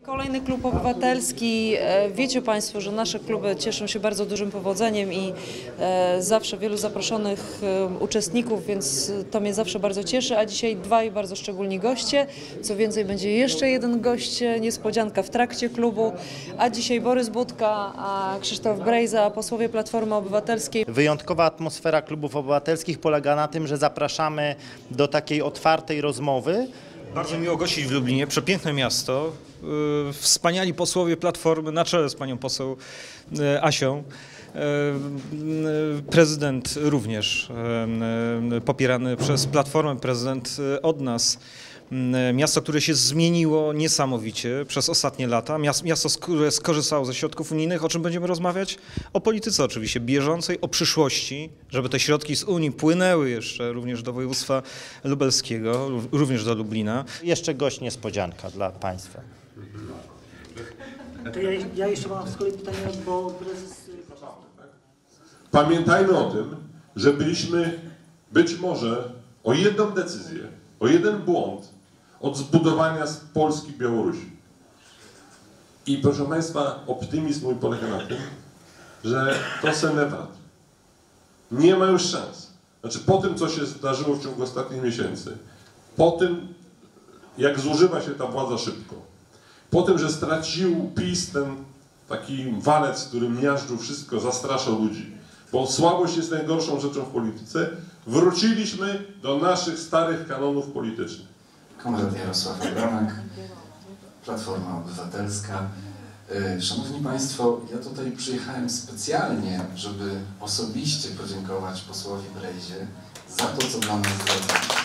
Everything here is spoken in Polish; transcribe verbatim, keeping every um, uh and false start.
Kolejny klub obywatelski. Wiecie Państwo, że nasze kluby cieszą się bardzo dużym powodzeniem i zawsze wielu zaproszonych uczestników, więc to mnie zawsze bardzo cieszy, a dzisiaj dwaj bardzo szczególni goście. Co więcej, będzie jeszcze jeden gość, niespodzianka w trakcie klubu, a dzisiaj Borys Budka, a Krzysztof Brejza, posłowie Platformy Obywatelskiej. Wyjątkowa atmosfera klubów obywatelskich polega na tym, że zapraszamy do takiej otwartej rozmowy. Bardzo miło gościć w Lublinie, przepiękne miasto, yy, wspaniali posłowie Platformy na czele z panią poseł yy, Asią. Yy, prezydent również yy, popierany przez Platformę, prezydent yy, od nas. Miasto, które się zmieniło niesamowicie przez ostatnie lata, miasto, które skorzystało ze środków unijnych. O czym będziemy rozmawiać? O polityce oczywiście bieżącej, o przyszłości, żeby te środki z Unii płynęły jeszcze również do województwa lubelskiego, również do Lublina. Jeszcze gość niespodzianka dla Państwa. To ja, ja jeszcze mam z kolei pytanie, bo prezes... Pamiętajmy o tym, że byliśmy być może o jedną decyzję, o jeden błąd od zbudowania z Polski Białorusi. I proszę Państwa, optymizm mój polega na tym, że to se nie wart. Nie ma już szans. Znaczy po tym, co się zdarzyło w ciągu ostatnich miesięcy, po tym, jak zużywa się ta władza szybko, po tym, że stracił PiS ten taki walec, który miażdżył wszystko, zastraszał ludzi, bo słabość jest najgorszą rzeczą w polityce, wróciliśmy do naszych starych kanonów politycznych. Konrad Jarosław Abramek, Platforma Obywatelska. Szanowni Państwo, ja tutaj przyjechałem specjalnie, żeby osobiście podziękować posłowi Brejzie za to, co dla nas zrobił.